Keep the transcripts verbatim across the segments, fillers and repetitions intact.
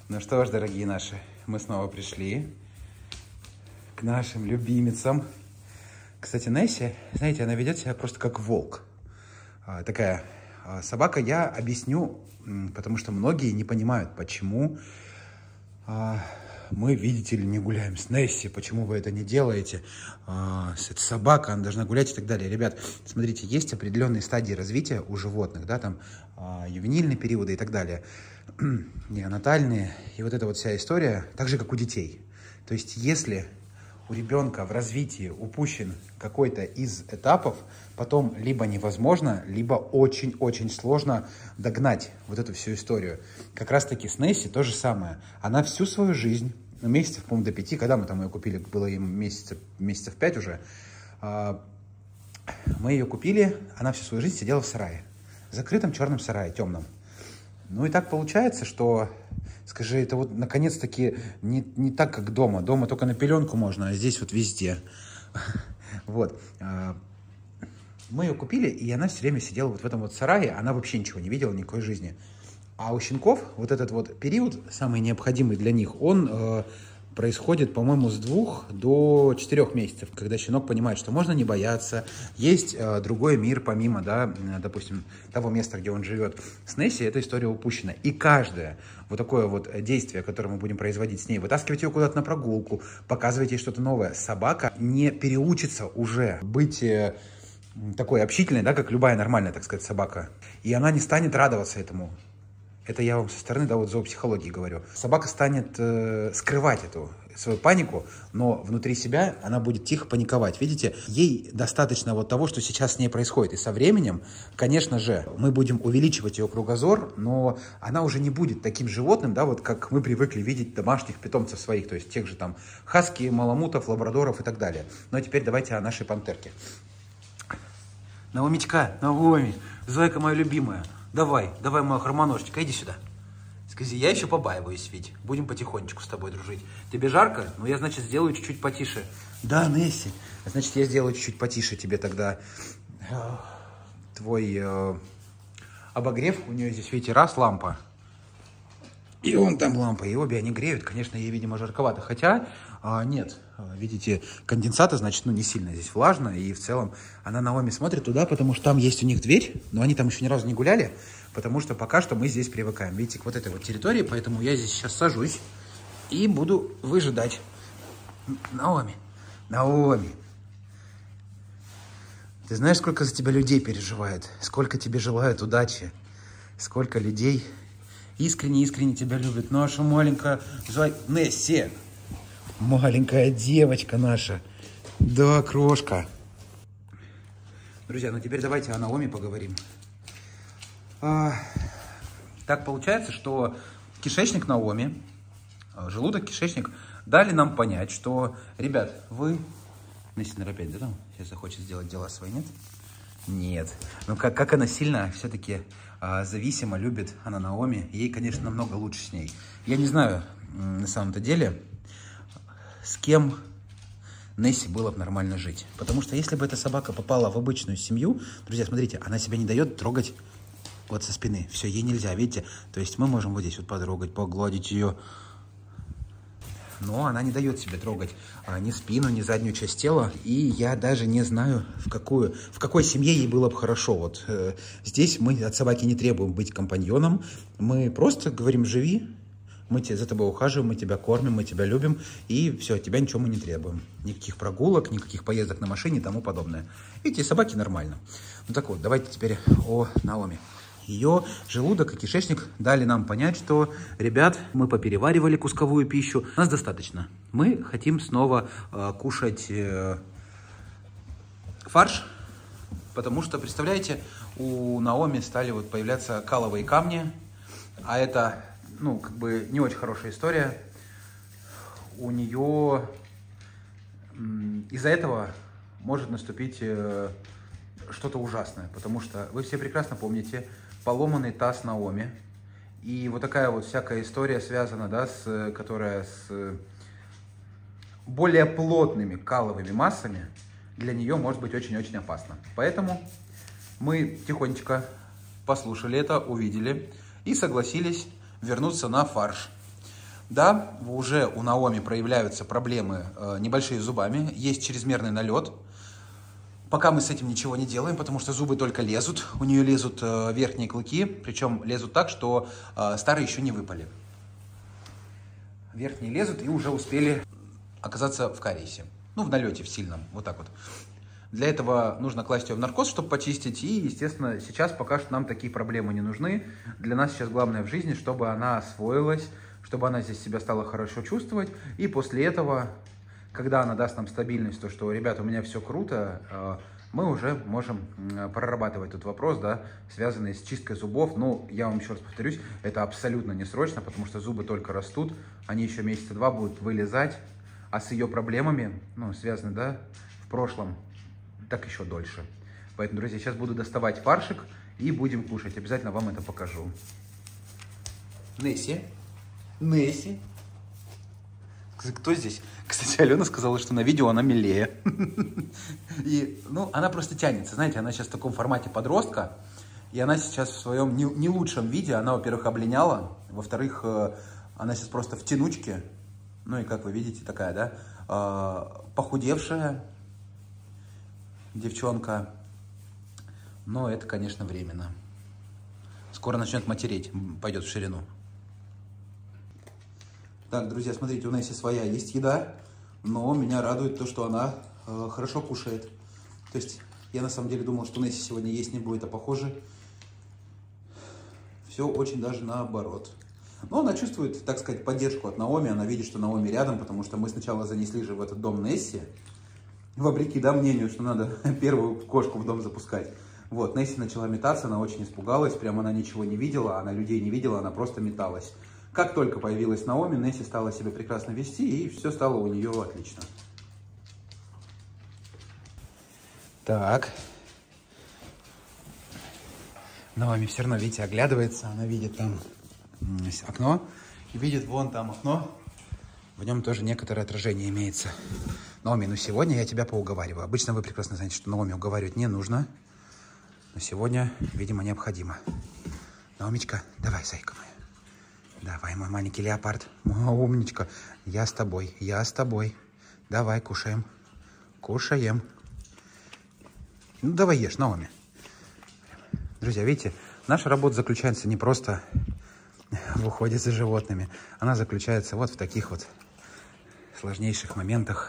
Ну что ж, дорогие наши, мы снова пришли к нашим любимицам. Кстати, Несси, знаете, она ведет себя просто как волк. А, такая а, собака, я объясню, потому что многие не понимают, почему а, мы, видите ли, не гуляем с Несси, почему вы это не делаете. А, это собака, она должна гулять и так далее. Ребят, смотрите, есть определенные стадии развития у животных, да, там а, ювенильные периоды и так далее. Неонатальные, и вот эта вот вся история, так же, как у детей. То есть, если у ребенка в развитии упущен какой-то из этапов, потом либо невозможно, либо очень-очень сложно догнать вот эту всю историю. Как раз-таки с Несси то же самое. Она всю свою жизнь, ну, месяцев, по-моему, до пяти, когда мы там ее купили, было им месяцев, месяцев пять уже, мы ее купили, она всю свою жизнь сидела в сарае, в закрытом черном сарае, темном. Ну и так получается, что, скажи, это вот наконец-таки не, не так, как дома. Дома только на пеленку можно, а здесь вот везде. Вот. Мы ее купили, и она все время сидела вот в этом вот сарае, она вообще ничего не видела, никакой жизни. А у щенков вот этот вот период, самый необходимый для них, он э, происходит, по-моему, с двух до четырех месяцев, когда щенок понимает, что можно не бояться, есть э, другой мир помимо, да, допустим, того места, где он живет. С Несси эта история упущена. И каждое вот такое вот действие, которое мы будем производить с ней, вытаскивать ее куда-то на прогулку, показывать ей что-то новое, собака не переучится уже быть э, такой общительной, да, как любая нормальная, так сказать, собака. И она не станет радоваться этому. Это я вам со стороны, да, вот зоопсихологии говорю. Собака станет э, скрывать эту свою панику, но внутри себя она будет тихо паниковать. Видите, ей достаточно вот того, что сейчас с ней происходит. И со временем, конечно же, мы будем увеличивать ее кругозор, но она уже не будет таким животным, да, вот как мы привыкли видеть домашних питомцев своих, то есть тех же там хаски, маламутов, лабрадоров и так далее. Но теперь давайте о нашей пантерке. Наумичка, Наоми, зайка моя любимая. Давай, давай, моя хромоножечка, иди сюда. Скажи, я еще побаиваюсь, Вить. Будем потихонечку с тобой дружить. Тебе жарко? Ну, я, значит, сделаю чуть-чуть потише. Да, Несси. Значит, я сделаю чуть-чуть потише тебе тогда твой э, обогрев. У нее здесь, видите, раз лампа. И вон там лампа. И обе они греют. Конечно, ей, видимо, жарковато. Хотя, а, нет, видите, конденсата, значит, ну, не сильно здесь влажно. И в целом она Наоми смотрит туда, потому что там есть у них дверь. Но они там еще ни разу не гуляли. Потому что пока что мы здесь привыкаем. Видите, к вот этой вот территории. Поэтому я здесь сейчас сажусь и буду выжидать. Наоми, Наоми. Ты знаешь, сколько за тебя людей переживает? Сколько тебе желают удачи? Сколько людей искренне-искренне тебя любят. Наша маленькая зай... Несси. Маленькая девочка наша. Да, крошка. Друзья, ну теперь давайте о Наоми поговорим. А, так получается, что кишечник Наоми, желудок, кишечник дали нам понять, что, ребят, вы... Несси, наверное, опять, да, там? Сейчас захочет сделать дела свои, нет? Нет. Ну, как, как она сильно все-таки а, зависимо любит, она Наоми. Ей, конечно, намного лучше с ней. Я не знаю, на самом-то деле, с кем Несси было бы нормально жить. Потому что если бы эта собака попала в обычную семью, друзья, смотрите, она себя не дает трогать вот со спины. Все, ей нельзя, видите? То есть мы можем вот здесь вот потрогать, погладить ее. Но она не дает себе трогать а, ни спину, ни заднюю часть тела. И я даже не знаю, в, какую, в какой семье ей было бы хорошо. Вот э, здесь мы от собаки не требуем быть компаньоном. Мы просто говорим, живи, мы те, за тобой ухаживаем, мы тебя кормим, мы тебя любим. И все, от тебя ничего мы не требуем. Никаких прогулок, никаких поездок на машине и тому подобное. Видите, собаки нормально. Ну так вот, давайте теперь о Наоми. Ее желудок и кишечник дали нам понять, что, ребят, мы попереваривали кусковую пищу, нас достаточно. Мы хотим снова э, кушать э, фарш, потому что, представляете, у Наоми стали вот появляться каловые камни, а это, ну, как бы не очень хорошая история. У нее э, из-за этого может наступить э, что-то ужасное, потому что вы все прекрасно помните поломанный таз Наоми. И вот такая вот всякая история связана, да, с, которая с более плотными каловыми массами, для нее может быть очень-очень опасно. Поэтому мы тихонечко послушали это, увидели и согласились вернуться на фарш. Да, уже у Наоми проявляются проблемы э, небольшие с зубами, есть чрезмерный налет. Пока мы с этим ничего не делаем, потому что зубы только лезут, у нее лезут э, верхние клыки, причем лезут так, что э, старые еще не выпали. Верхние лезут и уже успели оказаться в кариесе, ну в налете в сильном, вот так вот. Для этого нужно класть ее в наркоз, чтобы почистить, и, естественно, сейчас пока что нам такие проблемы не нужны. Для нас сейчас главное в жизни, чтобы она освоилась, чтобы она здесь себя стала хорошо чувствовать, и после этого, когда она даст нам стабильность, то, что, ребята, у меня все круто, мы уже можем прорабатывать этот вопрос, да, связанный с чисткой зубов. Ну, я вам еще раз повторюсь, это абсолютно не срочно, потому что зубы только растут, они еще месяца два будут вылезать, а с ее проблемами, ну, связаны, да, в прошлом, так еще дольше. Поэтому, друзья, сейчас буду доставать фаршик и будем кушать. Обязательно вам это покажу. Несси. Несси. Кто здесь? Кстати, Алена сказала, что на видео она милее. И, ну, она просто тянется. Знаете, она сейчас в таком формате подростка. И она сейчас в своем не, не лучшем виде. Она, во-первых, облиняла. Во-вторых, она сейчас просто в тянучке. Ну и, как вы видите, такая, да, похудевшая девчонка. Но это, конечно, временно. Скоро начнет матереть, пойдет в ширину. Так, друзья, смотрите, у Несси своя есть еда, но меня радует то, что она э, хорошо кушает. То есть я на самом деле думал, что Несси сегодня есть не будет, а похоже, все очень даже наоборот. Но она чувствует, так сказать, поддержку от Наоми, она видит, что Наоми рядом, потому что мы сначала занесли же в этот дом Несси, вопреки, да, мнению, что надо первую кошку в дом запускать. Вот, Несси начала метаться, она очень испугалась, прямо она ничего не видела, она людей не видела, она просто металась. Как только появилась Наоми, Несси стала себя прекрасно вести, и все стало у нее отлично. Так. Наоми все равно, видите, оглядывается, она видит там окно, и видит вон там окно, в нем тоже некоторое отражение имеется. Наоми, ну сегодня я тебя поуговариваю. Обычно вы прекрасно знаете, что Наоми уговаривать не нужно, но сегодня, видимо, необходимо. Наомичка, давай, зайка моя. Давай, мой маленький леопард. О, умничка. Я с тобой, я с тобой. Давай, кушаем. Кушаем. Ну, давай ешь, Наоми. Друзья, видите, наша работа заключается не просто в уходе за животными. Она заключается вот в таких вот сложнейших моментах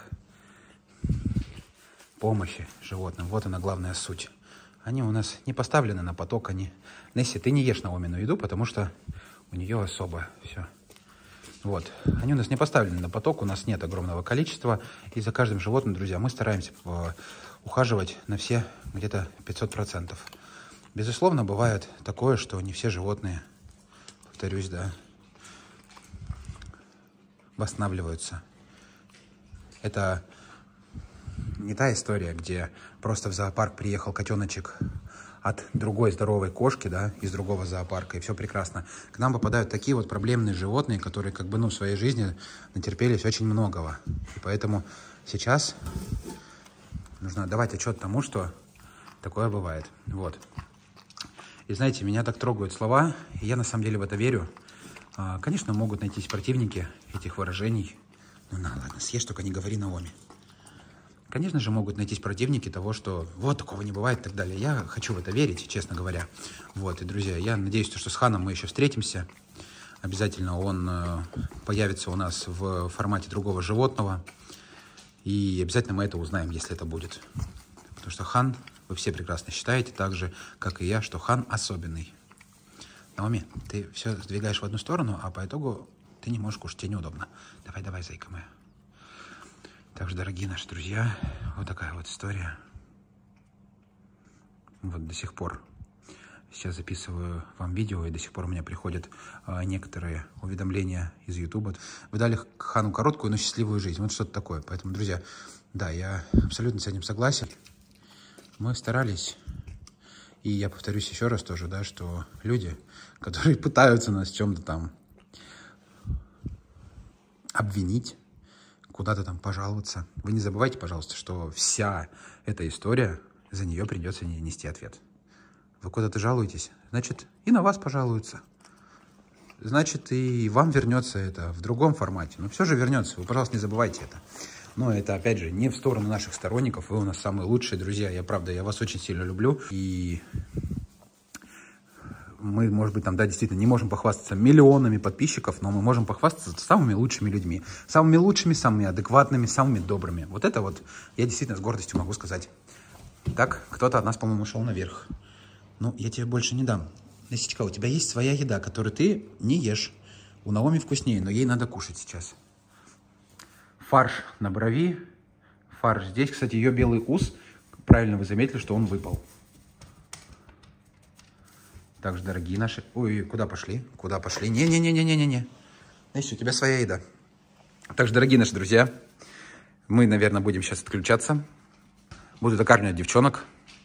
помощи животным. Вот она главная суть. Они у нас не поставлены на поток. Они... Несси, ты не ешь Наомину еду, потому что у нее особо все. Вот. Они у нас не поставлены на поток, у нас нет огромного количества. И за каждым животным, друзья, мы стараемся ухаживать на все где-то пятьсот процентов. Безусловно, бывает такое, что не все животные, повторюсь, да, восстанавливаются. Это не та история, где просто в зоопарк приехал котеночек от другой здоровой кошки, да, из другого зоопарка, и все прекрасно. К нам попадают такие вот проблемные животные, которые как бы, ну, в своей жизни натерпелись очень многого. И поэтому сейчас нужно давать отчет тому, что такое бывает. Вот. И знаете, меня так трогают слова, и я на самом деле в это верю. Конечно, могут найтись противники этих выражений. Ну, на, ладно, съешь, только не говори Наоми. Конечно же, могут найтись противники того, что вот такого не бывает и так далее. Я хочу в это верить, честно говоря. Вот, и, друзья, я надеюсь, что с Ханом мы еще встретимся. Обязательно он э, появится у нас в формате другого животного. И обязательно мы это узнаем, если это будет. Потому что Хан, вы все прекрасно считаете, так же, как и я, что Хан особенный. Наоми, ты все сдвигаешь в одну сторону, а по итогу ты не можешь кушать, тебе неудобно. Давай, давай, зайка моя. Так что, дорогие наши друзья, вот такая вот история. Вот до сих пор сейчас записываю вам видео, и до сих пор у меня приходят а, некоторые уведомления из Ютуба. Вы дали Хану короткую, но счастливую жизнь. Вот что-то такое. Поэтому, друзья, да, я абсолютно с этим согласен. Мы старались, и я повторюсь еще раз тоже, да, что люди, которые пытаются нас в чем-то там обвинить, куда-то там пожаловаться. Вы не забывайте, пожалуйста, что вся эта история, за нее придется нести ответ. Вы куда-то жалуетесь, значит, и на вас пожалуются. значит, и вам вернется это в другом формате. Но все же вернется. Вы, пожалуйста, не забывайте это. Но это, опять же, не в сторону наших сторонников. Вы у нас самые лучшие друзья. Я, правда, я вас очень сильно люблю. И мы, может быть, там, да, действительно, не можем похвастаться миллионами подписчиков, но мы можем похвастаться самыми лучшими людьми. Самыми лучшими, самыми адекватными, самыми добрыми. Вот это вот я действительно с гордостью могу сказать. Так, кто-то от нас, по-моему, ушел наверх. Ну, я тебе больше не дам. Лисичка, у тебя есть своя еда, которую ты не ешь. У Наоми вкуснее, но ей надо кушать сейчас. Фарш на брови. Фарш здесь. Кстати, ее белый ус. Правильно вы заметили, что он выпал. Также, дорогие наши... Ой, куда пошли? Куда пошли? Не-не-не-не-не-не. Есть, у тебя своя еда. Также, дорогие наши друзья, мы, наверное, будем сейчас отключаться. Буду докармливать девчонок.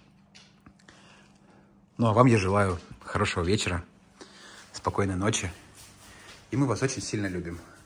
Ну, а вам я желаю хорошего вечера, спокойной ночи. И мы вас очень сильно любим.